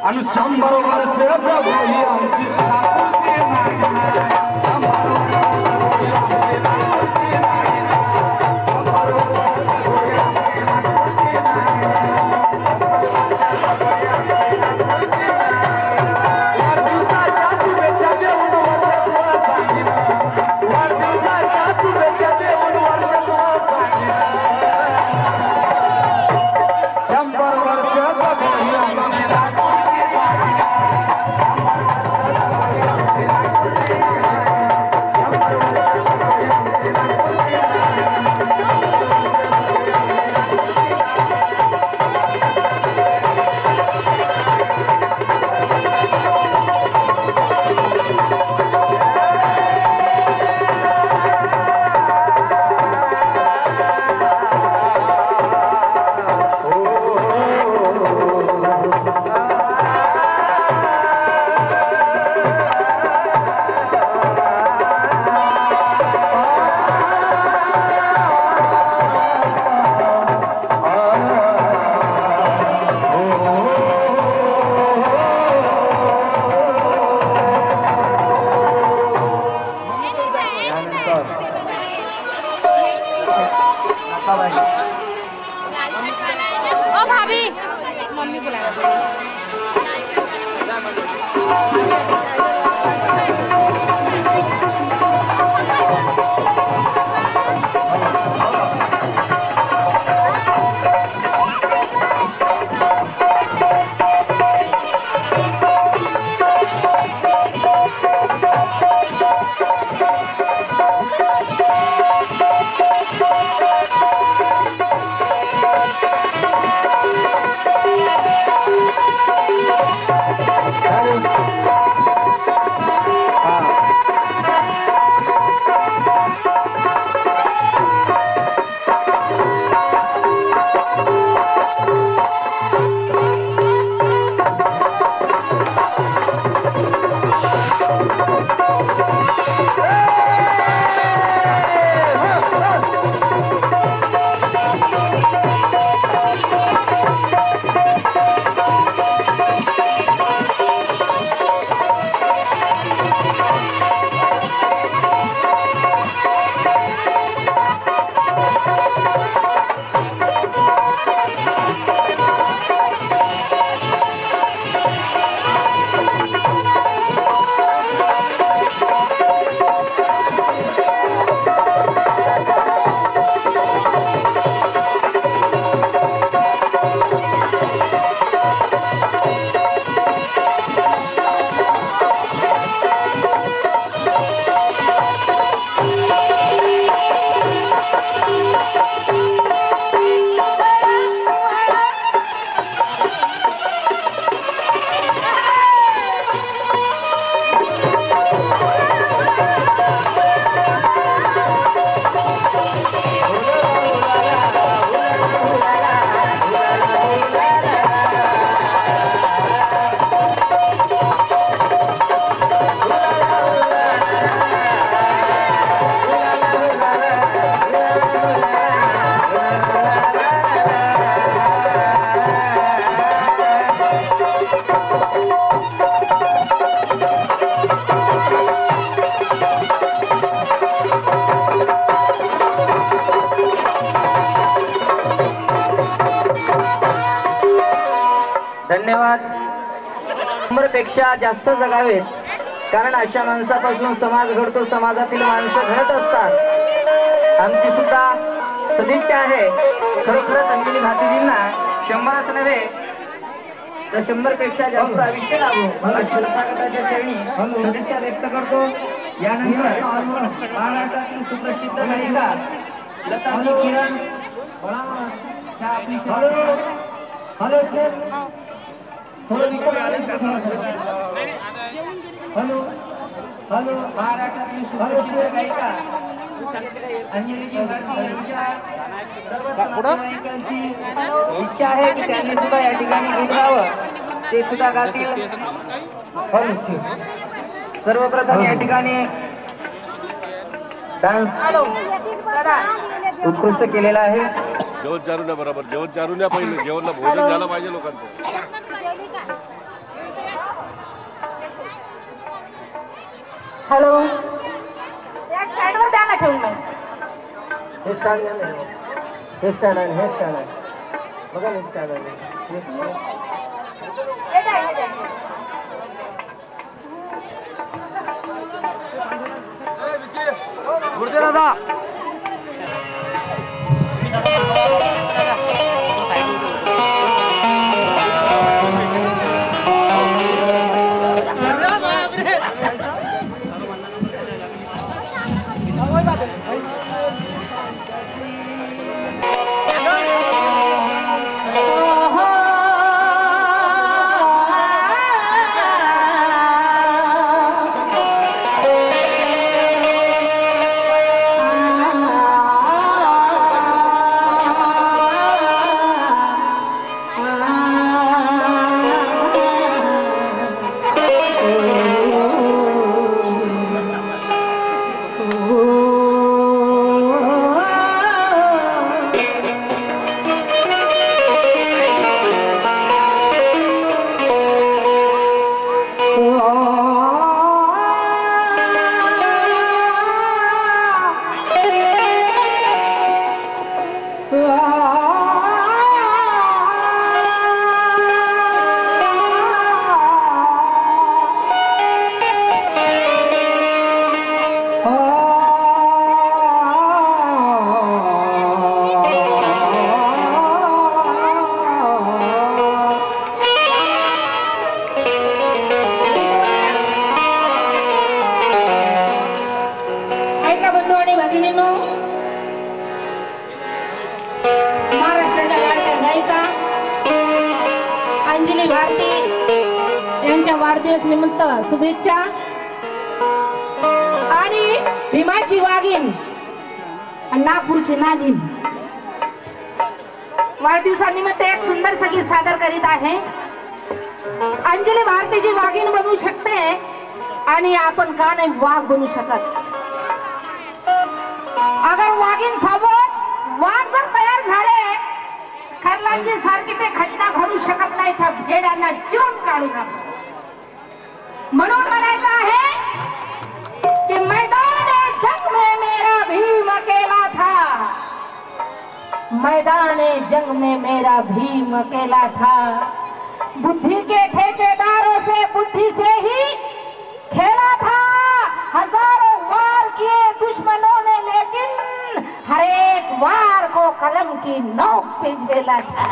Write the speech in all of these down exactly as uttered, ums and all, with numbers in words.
आणि शंभर वर्ष जगली आमची नागपूरची नागिन. शंभर वर्ष जगली आमची नागपूरची नागिन. शंभर वर्ष जगली आमची नागपूरची नागिन. वाढदिवसाच्या शुभेच्छा देऊन वर्चस्व सांगिन. वाढदिवसाच्या शुभेच्छा देऊन वर्चस्व सांगिन. शंभर वर्ष जगली आमची ओ भाभी मम्मी बुला धन्यवाद. शंभर पेक्षा जास्त जगावेत, कारण अशा माणसापासून समाज घडतो, समाजातील माणसं घडत असतात. आमची सुद्धा सदिच्छा आहे खरोखरच अंजली भातीजींना शंभरच नव्हे तर शंभर पेक्षा जास्त आयुष्य लाभो अशी लतागटाच्या चरणी सदिच्छा व्यक्त करतो. यानंतर महाराष्ट्रातील सुप्रसिद्ध गायिका Lataji Kiran hello hello hello महाराष्ट्रातील सुप्रसिद्ध गायिका अंजलीजी सर्वांची इच्छा आहे की त्यांनी सुद्धा या ठिकाणी गीत गावं, ते सुद्धा गातील. सर्वप्रथम या ठिकाणी डान्स उत्कृष्ट केलेला आहे. जेवण चारू द्या, बरोबर जेवण चारू द्या. पहिले जेवणला भोजन झालं पाहिजे लोकांचं. हॅलो या स्टँडवर द्या ना ठेवून नाही हे स्टँड हे स्टँड आहे हे स्टँड आहे बघा हे स्टँड आहे हे द्या, हे द्या. गुरुदेव दादा महाराष्ट्राच्या लाडक्या गायिका अंजली भारती यांच्या वाढदिवस निमित्त शुभेच्छा. आणि भीमाची वाघीण नागपूरची नागिन वाढदिवसानिमित्त एक सुंदर संगीत सादर करीत आहे. अंजली भारतीची वाघीण बनवू शकते आणि आपण का नाही वाघ बनू शकत. अगर वाघीण सोबत वाघ जर तयार झाले खरलांची सारखी ते घटना घडू शकत नाही तर भेड्यांना चिरून काढू नका. म्हणून म्हणायचं आहे कि मैदान जंग में मेरा भीम अकेला था, मैदान जंग में मेरा भीम अकेला था. बुद्धि के ठेकेदारों से बुद्धि से ही खेला था. हजारों वार किए दुश्मनों ने लेकिन हर एक वार को कलम की नोक पे झेला था.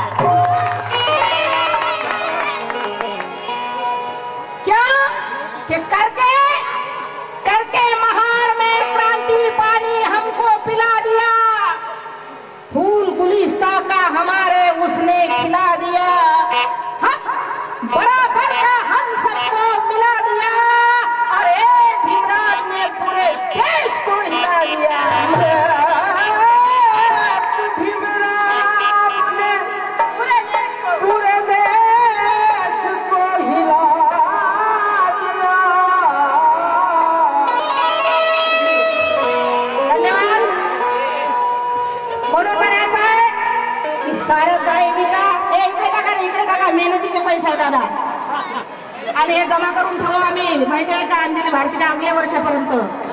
क्या कि करके करके महार में क्रांति पानी हमको पिला दिया. फूल गुलिस्ता का हमारे उसने खिला दिया. बराबर का हम सबको मिला दिया और एक भीमराज ने पूरे देश को हिला दिया. भीमराव ने पूरे देश को पूरे देश को हिला दिया. धन्यवाद. म्हणून म्हणायचं आहे की सारं काही विका इकडे टाका इकडे टाका मेहनतीचे पैसे आहे दादा आणि हे जमा करून ठेवू आम्ही माहिती आहे का अंजली भारतीच्या अगल्या वर्षापर्यंत.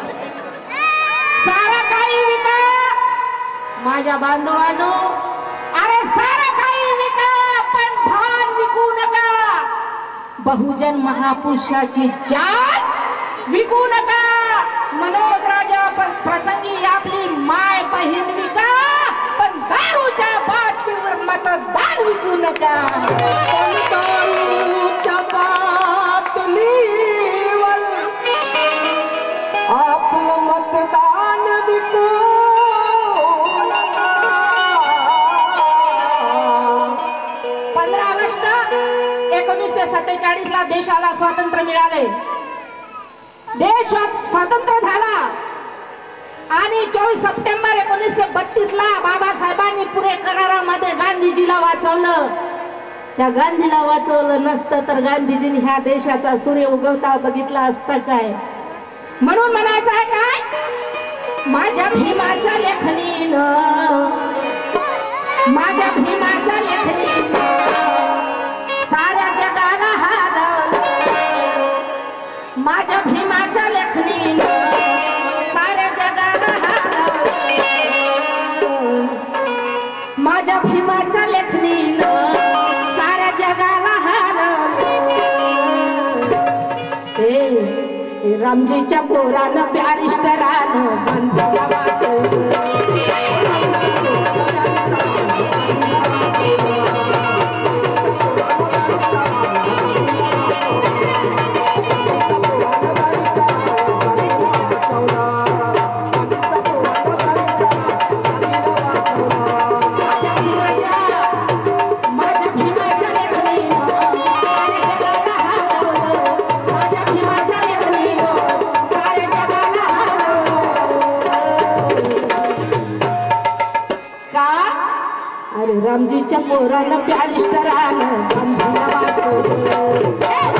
सारं काही विका माझ्या बांधवांनो. अरे सारं काही विका पण भान विकू नका. बहुजन महापुरुषाची जान विकू नका. मनोज राजा प्रसंगी आपली माय बहीण विका पण दारूच्या बाटलीवर मतदान विकू नका. दारूच्या बाटलीवर आपलं मतदान विकू नका. पंधरा ऑगस्ट एकोणीसशे सत्तेचाळीस ला देशाला स्वातंत्र्य मिळाले. देश स्वतंत्र झाला आणि चोवीस सप्टेंबर एकोणीसशे बत्तीस ला बाबासाहेबांनी पुणे करारामध्ये गांधीजीला वाचवलं. त्या गांधीला वाचवलं नसतं तर गांधीजींनी ह्या देशाचा सूर्य उगवता बघितला असता काय. म्हणून म्हणायचं आहे काय माझ्या भीमाच्या लेखनीनं माझ्या भीमाच्या लेखनीनं साऱ्या जगाला हालवलं. माझ्या भीमाच्या लेखनीनं रामजीच्या पोरानं प्यारिष्टरानं गांधीला वाचवलं. रामजीच्या पोरानं प्यारिष्टरानं गांधीला वाचवलं.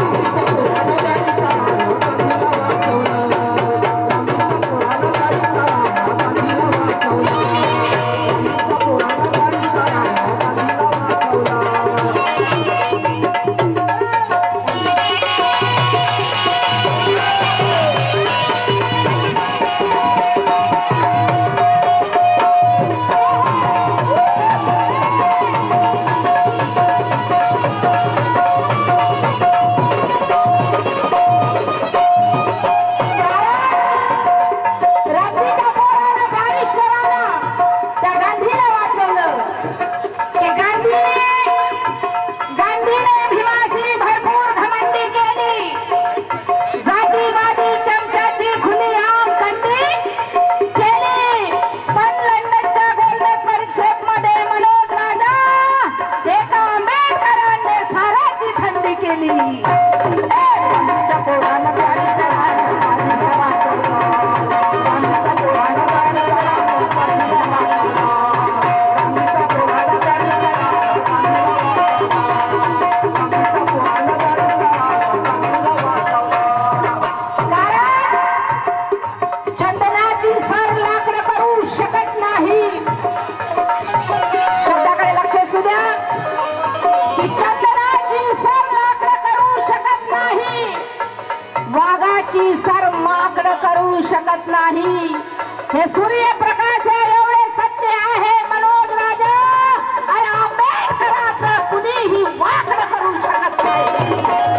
हे सूर्यप्रकाश एवढे सत्य आहे मनोज राजा आणि आंबेडकराचं कुणीही वाकड करू शकत नाही.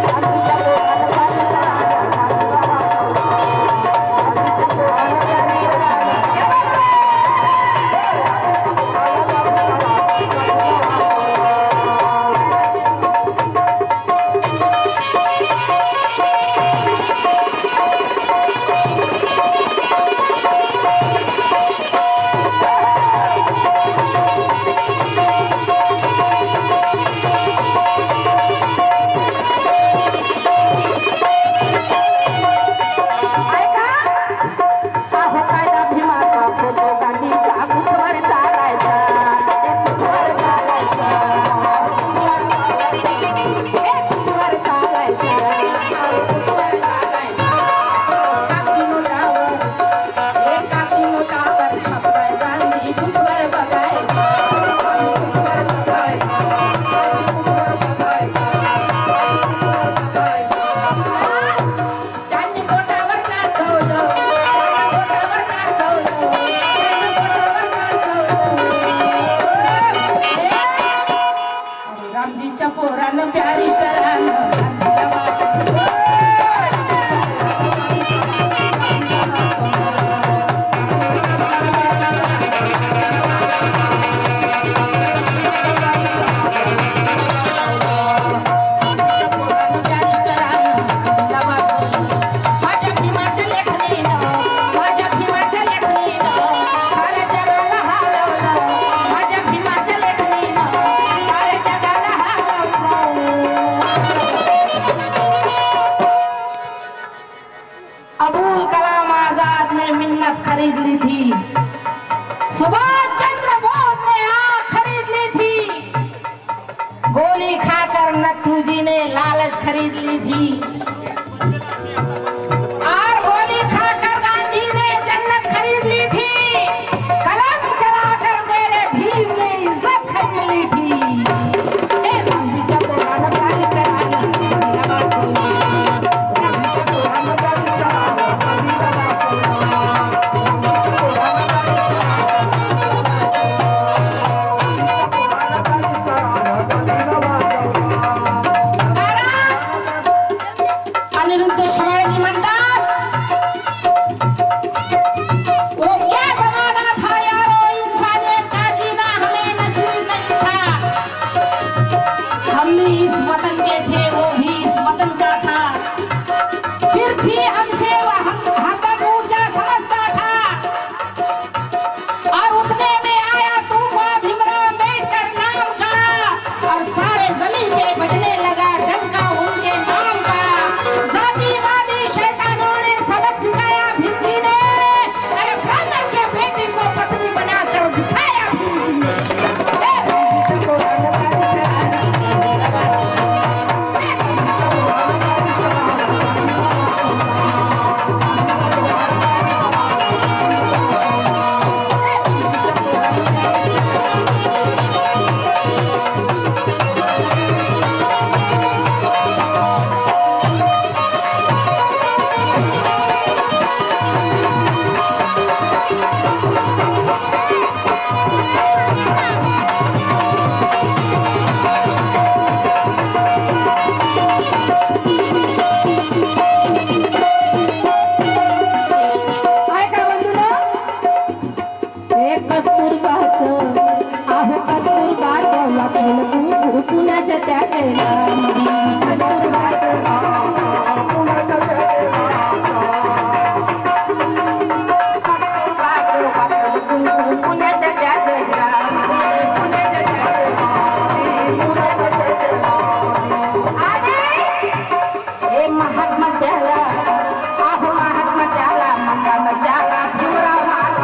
अबुल कलाम आजाद ने मिन्नत खरीद ली थी, सुभाष चंद्र बोस ने आँख खरीद ली थी, गोली खाकर नथू जी ने लालच खरीद ली थी और गोली खाकर गांधी ने जन्नत खरीद ली थी, कलम चलाकर मेरे भीम ने इज्जत खरीद ली थी. ए गांधी जब पुराना प्यारिश कराना फिर थी हमसे हरदम ऊंचा समझता था और उतने में आया तूफान भीमराव अम्बेडकर नाम का और सारे जमीन पे बजने लगा डंका उनके नाम का। जातिवादी शैतानों ने सबक सिखाया भीम जी ने, अरे ब्राह्मण के बेटे को पत्नी बनाकर दिखाया भीम जी ने। पुण्याच्या त्या पुण्याच्या हे महात्मा त्याला आहो महात्मा त्याला मंगा नशाला भीमराव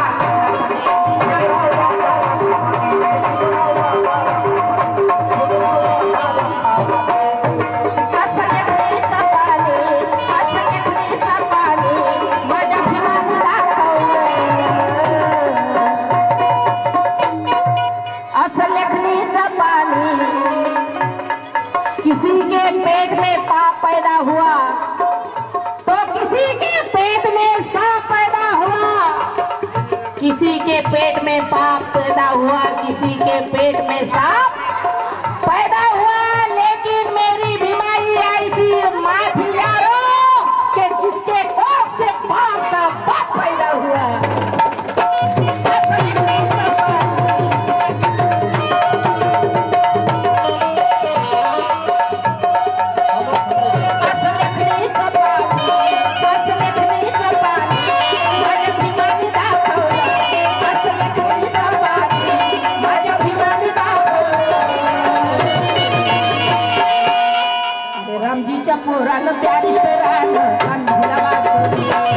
किसी के पेट में पाप पैदा हुआ तो किसी के पेट में सांप पैदा हुआ, किसी के पेट में पाप पैदा हुआ, किसी के पेट में सांप पैदा हुआ। लेकिन मेरी बीमारी ऐसी माँ थी यारो कि जिसके कोख से पाप का पाप पैदा हुआ। रामजीच्या पोरानं बॅरिस्टर आलं